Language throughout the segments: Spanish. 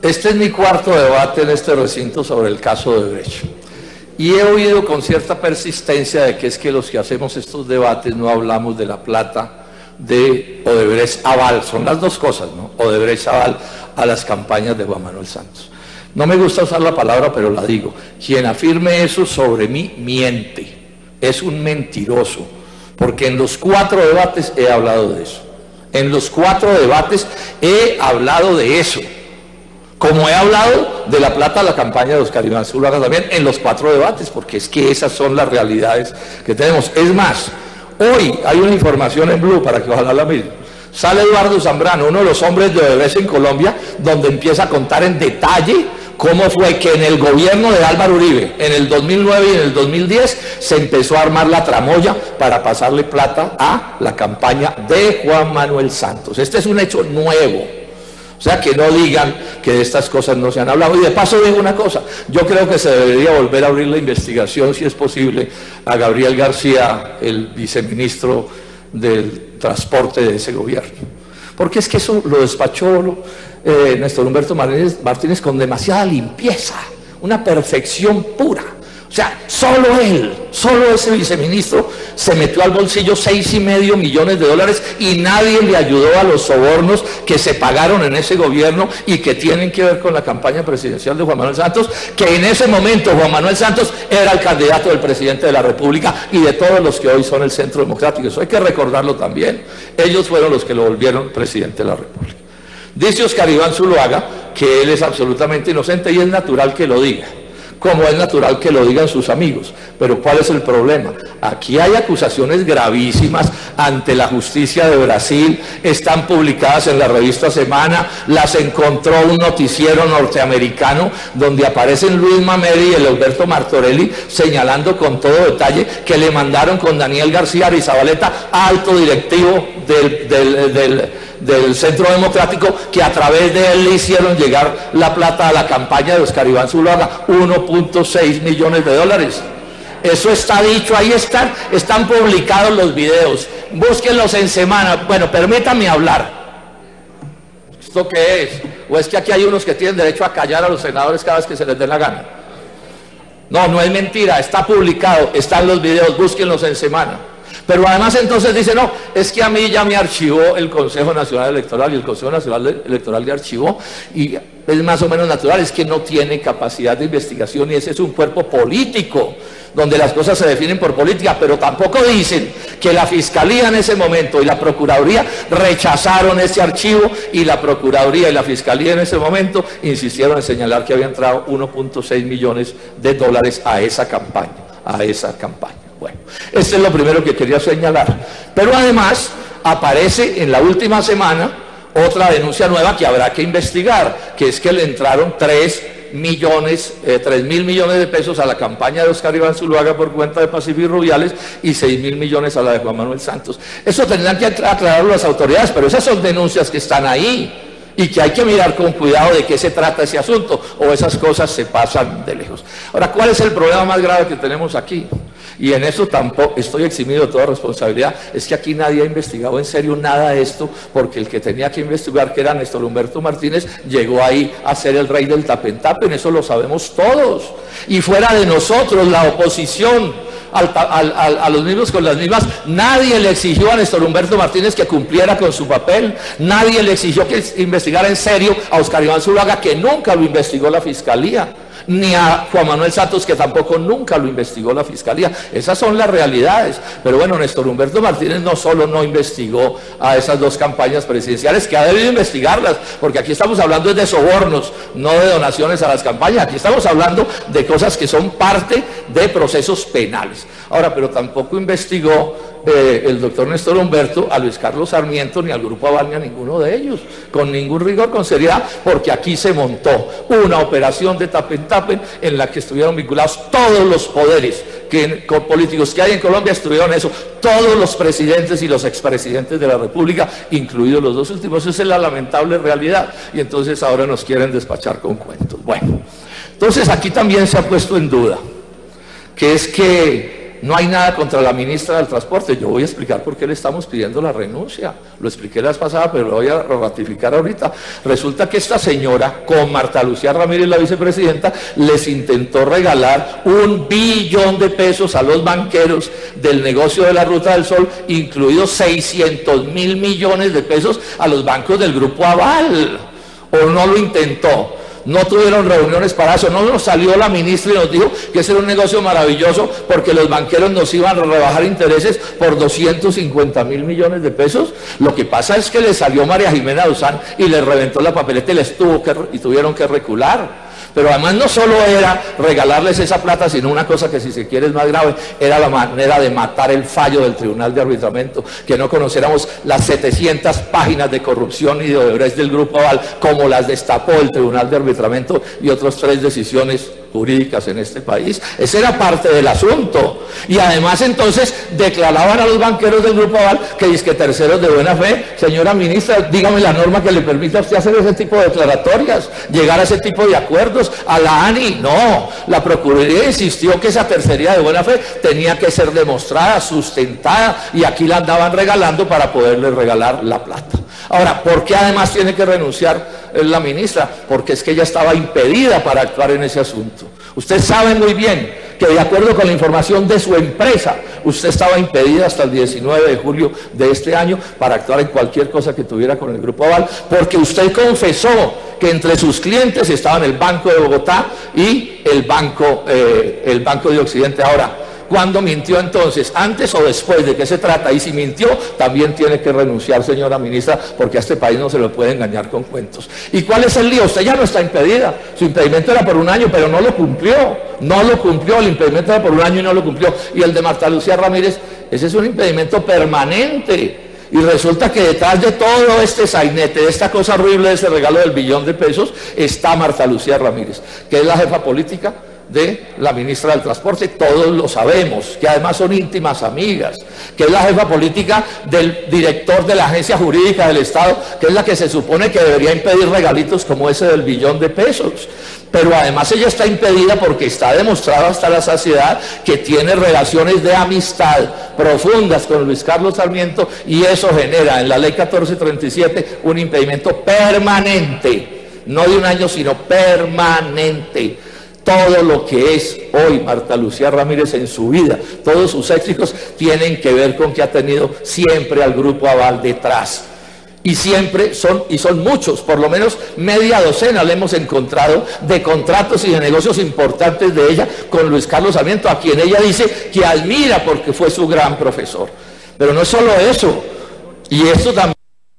Este es mi cuarto debate en este recinto sobre el caso de Odebrecht. Y he oído con cierta persistencia de que es que los que hacemos estos debates no hablamos de la plata de Odebrecht aval. Son las dos cosas, ¿no? Odebrecht aval a las campañas de Juan Manuel Santos. No me gusta usar la palabra, pero la digo. Quien afirme eso sobre mí miente. Es un mentiroso. Porque en los 4 debates he hablado de eso. En los 4 debates he hablado de eso. Como he hablado de la plata a la campaña de Oscar Iván Zuluaga también en los 4 debates, porque es que esas son las realidades que tenemos. Es más, hoy hay una información en Blue, para que ojalá la miren. Sale Eduardo Zambrano, uno de los hombres de Odebrecht en Colombia, donde empieza a contar en detalle cómo fue que en el gobierno de Álvaro Uribe, en el 2009 y en el 2010, se empezó a armar la tramoya para pasarle plata a la campaña de Juan Manuel Santos. Este es un hecho nuevo. O sea, que no digan que de estas cosas no se han hablado. Y de paso digo una cosa, yo creo que se debería volver a abrir la investigación, si es posible, a Gabriel García, el viceministro del transporte de ese gobierno. Porque es que eso lo despachó Néstor Humberto Martínez con demasiada limpieza, una perfección pura. O sea, solo él, solo ese viceministro se metió al bolsillo $6,5 millones y nadie le ayudó a los sobornos que se pagaron en ese gobierno y que tienen que ver con la campaña presidencial de Juan Manuel Santos, que en ese momento Juan Manuel Santos era el candidato del presidente de la República y de todos los que hoy son el Centro Democrático. Eso hay que recordarlo también. Ellos fueron los que lo volvieron presidente de la República. Dice Oscar Iván Zuluaga que él es absolutamente inocente y es natural que lo diga. Como es natural que lo digan sus amigos. Pero ¿cuál es el problema? Aquí hay acusaciones gravísimas ante la justicia de Brasil, están publicadas en la revista Semana, las encontró un noticiero norteamericano donde aparecen Luis Mameri y el Alberto Martorelli señalando con todo detalle que le mandaron con Daniel García Arizabaleta, alto directivo del Centro Democrático, que a través de él le hicieron llegar la plata a la campaña de Oscar Iván Zuluaga, $1.6 millones. Eso está dicho, ahí están publicados los videos, búsquenlos en Semana. Bueno, permítame hablar. ¿Esto qué es? ¿O es que aquí hay unos que tienen derecho a callar a los senadores cada vez que se les dé la gana? No, no es mentira, está publicado, están los videos, búsquenlos en Semana. Pero además entonces dice, no, es que a mí ya me archivó el Consejo Nacional Electoral y el Consejo Nacional Electoral le archivó y es más o menos natural, es que no tiene capacidad de investigación y ese es un cuerpo político donde las cosas se definen por política, pero tampoco dicen que la Fiscalía en ese momento y la Procuraduría rechazaron ese archivo y la Procuraduría y la Fiscalía en ese momento insistieron en señalar que había entrado $1.6 millones a esa campaña. Bueno, esto es lo primero que quería señalar. Pero además aparece en la última semana otra denuncia nueva que habrá que investigar, que es que le entraron 3.000 millones de pesos a la campaña de Oscar Iván Zuluaga por cuenta de Pacífico Rubiales y 6.000 millones a la de Juan Manuel Santos. Eso tendrán que aclararlo las autoridades, pero esas son denuncias que están ahí y que hay que mirar con cuidado de qué se trata ese asunto, o esas cosas se pasan de lejos. Ahora, ¿cuál es el problema más grave que tenemos aquí? Y en eso tampoco estoy eximido de toda responsabilidad, es que aquí nadie ha investigado en serio nada de esto, porque el que tenía que investigar, que era Néstor Humberto Martínez, llegó ahí a ser el rey del tapen-tapen, eso lo sabemos todos. Y fuera de nosotros, la oposición, a los mismos con las mismas, nadie le exigió a Néstor Humberto Martínez que cumpliera con su papel, nadie le exigió que investigara en serio a Oscar Iván Zuluaga, que nunca lo investigó la Fiscalía, ni a Juan Manuel Santos, que tampoco nunca lo investigó la Fiscalía. Esas son las realidades. Pero bueno, Néstor Humberto Martínez no solo no investigó a esas dos campañas presidenciales, que ha debido investigarlas, porque aquí estamos hablando de sobornos, no de donaciones a las campañas. Aquí estamos hablando de cosas que son parte de procesos penales. Ahora, pero tampoco investigó el doctor Néstor Humberto a Luis Carlos Sarmiento, ni al Grupo Aval, ni a ninguno de ellos, con ningún rigor, con seriedad, porque aquí se montó una operación de tapen-tapen en la que estuvieron vinculados todos los poderes políticos que hay en Colombia, estuvieron eso, todos los presidentes y los expresidentes de la República, incluidos los dos últimos. Esa es la lamentable realidad, y entonces ahora nos quieren despachar con cuentos. Bueno, entonces aquí también se ha puesto en duda, que es que no hay nada contra la ministra del Transporte. Yo voy a explicar por qué le estamos pidiendo la renuncia. Lo expliqué la vez pasada, pero lo voy a ratificar ahorita. Resulta que esta señora, con Marta Lucía Ramírez, la vicepresidenta, les intentó regalar 1 billón de pesos a los banqueros del negocio de la Ruta del Sol, incluidos 600.000 millones de pesos a los bancos del Grupo Aval. ¿O no lo intentó? No tuvieron reuniones para eso, no nos salió la ministra y nos dijo que ese era un negocio maravilloso porque los banqueros nos iban a rebajar intereses por 250.000 millones de pesos. Lo que pasa es que le salió María Jimena Duzán y le reventó la papeleta y tuvieron que recular. Pero además no solo era regalarles esa plata, sino una cosa que, si se quiere, es más grave, era la manera de matar el fallo del Tribunal de Arbitramiento, que no conociéramos las 700 páginas de corrupción y de Odebrecht del Grupo Aval, como las destapó el Tribunal de Arbitramiento y otras 3 decisiones jurídicas en este país. Ese era parte del asunto. Y además entonces declaraban a los banqueros del Grupo Aval que dizque terceros de buena fe. Señora ministra, dígame la norma que le permite a usted hacer ese tipo de declaratorias, llegar a ese tipo de acuerdos. A la ANI, no, la Procuraduría insistió que esa tercería de buena fe tenía que ser demostrada, sustentada, y aquí la andaban regalando para poderle regalar la plata. Ahora, ¿por qué además tiene que renunciar la ministra? Porque es que ella estaba impedida para actuar en ese asunto. Usted sabe muy bien que, de acuerdo con la información de su empresa, usted estaba impedida hasta el 19 de julio de este año para actuar en cualquier cosa que tuviera con el Grupo Aval, porque usted confesó que entre sus clientes estaban el Banco de Bogotá y el Banco de Occidente. Ahora, ¿cuándo mintió entonces? ¿Antes o después? ¿De qué se trata? Y si mintió, también tiene que renunciar, señora ministra, porque a este país no se lo puede engañar con cuentos. ¿Y cuál es el lío? Usted ya no está impedida. Su impedimento era por 1 año, pero no lo cumplió. No lo cumplió. El impedimento era por 1 año y no lo cumplió. Y el de Marta Lucía Ramírez, ese es un impedimento permanente. Y resulta que detrás de todo este sainete, de esta cosa horrible, de ese regalo del 1 billón de pesos, está Marta Lucía Ramírez, que es la jefa política de la ministra del Transporte. Todos lo sabemos, que además son íntimas amigas, que es la jefa política del director de la Agencia Jurídica del Estado, que es la que se supone que debería impedir regalitos como ese del 1 billón de pesos. Pero además ella está impedida porque está demostrado hasta la saciedad que tiene relaciones de amistad profundas con Luis Carlos Sarmiento, y eso genera en la ley 1437 un impedimento permanente, no de 1 año, sino permanente. Todo lo que es hoy Marta Lucía Ramírez en su vida, todos sus éxitos tienen que ver con que ha tenido siempre al Grupo Aval detrás. Y siempre son muchos, por lo menos media docena le hemos encontrado de contratos y de negocios importantes de ella con Luis Carlos Sarmiento, a quien ella dice que admira porque fue su gran profesor. Pero no es solo eso, y esto también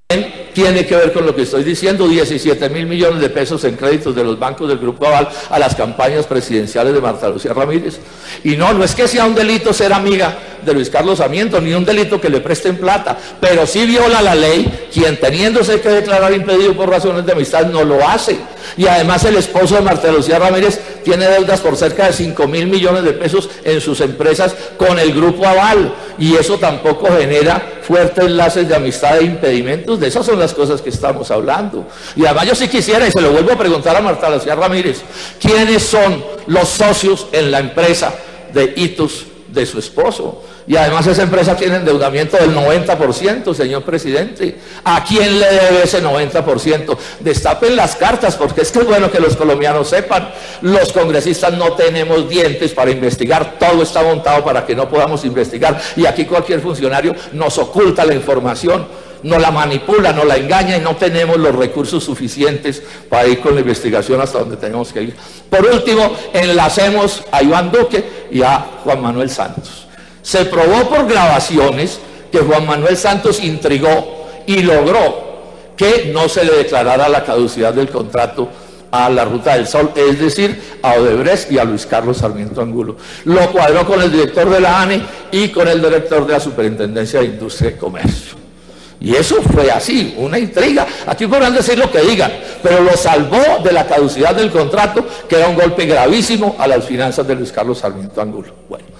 tiene que ver con lo que estoy diciendo: 17.000 millones de pesos en créditos de los bancos del Grupo Aval a las campañas presidenciales de Marta Lucía Ramírez. Y no es que sea un delito ser amiga de Luis Carlos Sarmiento, ni un delito que le presten plata, pero sí viola la ley quien, teniéndose que declarar impedido por razones de amistad, no lo hace. Y además el esposo de Marta Lucía Ramírez tiene deudas por cerca de 5.000 millones de pesos en sus empresas con el Grupo Aval, y eso tampoco genera fuertes enlaces de amistad e impedimentos. De esas son las cosas que estamos hablando. Y además yo sí quisiera, y se lo vuelvo a preguntar a Marta Lucía Ramírez, ¿quiénes son los socios en la empresa de hitos de su esposo? Y además esa empresa tiene endeudamiento del 90%, señor presidente. ¿A quién le debe ese 90%? Destapen las cartas, porque es que es bueno que los colombianos sepan. Los congresistas no tenemos dientes para investigar, todo está montado para que no podamos investigar, y aquí cualquier funcionario nos oculta la información, nos la manipula, nos la engaña, y no tenemos los recursos suficientes para ir con la investigación hasta donde tenemos que ir. Por último, enlacemos a Iván Duque y a Juan Manuel Santos. Se probó por grabaciones que Juan Manuel Santos intrigó y logró que no se le declarara la caducidad del contrato a la Ruta del Sol, es decir, a Odebrecht y a Luis Carlos Sarmiento Angulo. Lo cuadró con el director de la ANE y con el director de la Superintendencia de Industria y Comercio. Y eso fue así, una intriga. Aquí podrán decir lo que digan, pero lo salvó de la caducidad del contrato, que era un golpe gravísimo a las finanzas de Luis Carlos Sarmiento Angulo. Bueno,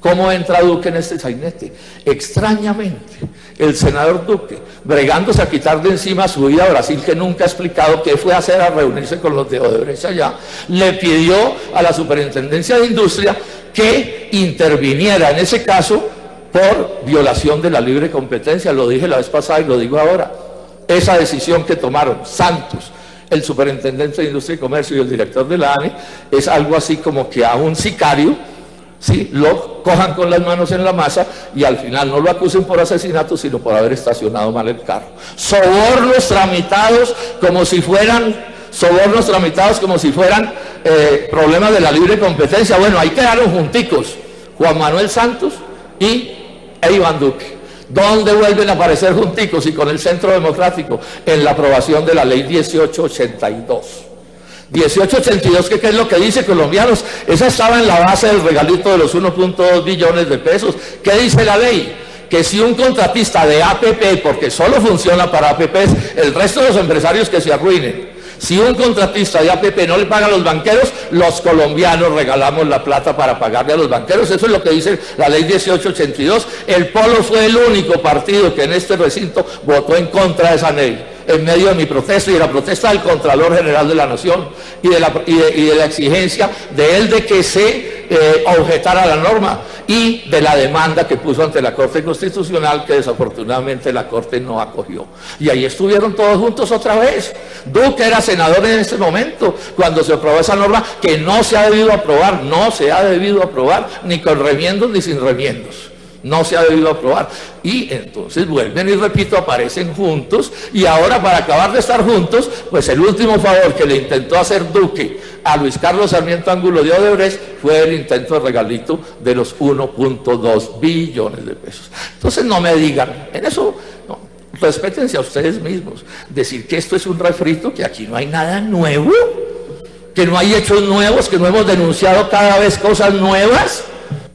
¿Cómo entra Duque en este sainete? Extrañamente, el senador Duque, bregándose a quitar de encima su vida a Brasil, que nunca ha explicado qué fue a hacer a reunirse con los de Odebrecht allá, le pidió a la Superintendencia de Industria que interviniera en ese caso por violación de la libre competencia. Lo dije la vez pasada y lo digo ahora. Esa decisión que tomaron Santos, el superintendente de Industria y Comercio y el director de la ANE, es algo así como que a un sicario, ¿sí?, lo cojan con las manos en la masa y al final no lo acusen por asesinato, sino por haber estacionado mal el carro. Sobornos tramitados como si fueran problemas de la libre competencia. Bueno, ahí quedaron junticos Juan Manuel Santos y Iván Duque. ¿Dónde vuelven a aparecer junticos? Y con el Centro Democrático, en la aprobación de la ley 1882. 1882, ¿qué es lo que dice, colombianos? Esa estaba en la base del regalito de los 1.2 billones de pesos. ¿Qué dice la ley? Que si un contratista de APP, porque solo funciona para APPs, el resto de los empresarios que se arruinen. Si un contratista de APP no le paga a los banqueros, los colombianos regalamos la plata para pagarle a los banqueros. Eso es lo que dice la ley 1882. El Polo fue el único partido que en este recinto votó en contra de esa ley, en medio de mi protesta y de la protesta del Contralor General de la Nación y de la exigencia de él de que se objetara la norma y de la demanda que puso ante la Corte Constitucional, que desafortunadamente la Corte no acogió. Y ahí estuvieron todos juntos otra vez. Duque era senador en ese momento, cuando se aprobó esa norma que no se ha debido aprobar, ni con remiendos ni sin remiendos. No se ha debido aprobar. Y entonces vuelven y repito, aparecen juntos, y ahora para acabar de estar juntos, pues el último favor que le intentó hacer Duque a Luis Carlos Sarmiento Angulo de Odebrecht fue el intento de regalito de los 1.2 billones de pesos. Entonces no me digan, en eso, no, respétense a ustedes mismos, decir que esto es un refrito, que aquí no hay nada nuevo, que no hay hechos nuevos, que no hemos denunciado cada vez cosas nuevas.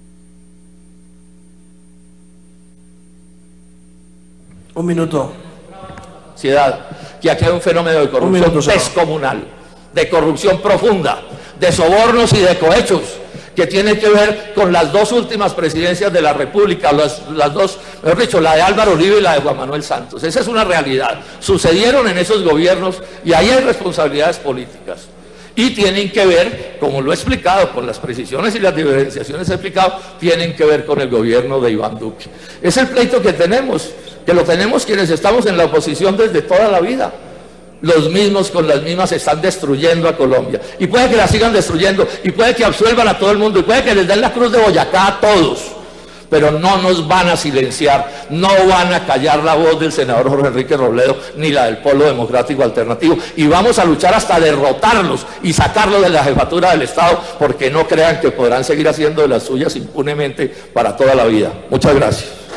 Un minuto. Que aquí hay un fenómeno de corrupción descomunal, de corrupción profunda, de sobornos y de cohechos, que tiene que ver con las dos últimas presidencias de la República, las dos, mejor dicho, la de Álvaro Uribe y la de Juan Manuel Santos. Esa es una realidad. Sucedieron en esos gobiernos y ahí hay responsabilidades políticas. Y tienen que ver, como lo he explicado, con las precisiones y las diferenciaciones he explicado, tienen que ver con el gobierno de Iván Duque. Es el pleito que tenemos, que lo tenemos quienes estamos en la oposición desde toda la vida. Los mismos con las mismas están destruyendo a Colombia. Y puede que la sigan destruyendo, y puede que absuelvan a todo el mundo, y puede que les den la cruz de Boyacá a todos. Pero no nos van a silenciar, no van a callar la voz del senador Jorge Enrique Robledo, ni la del Polo Democrático Alternativo. Y vamos a luchar hasta derrotarlos y sacarlos de la jefatura del Estado, porque no crean que podrán seguir haciendo de las suyas impunemente para toda la vida. Muchas gracias.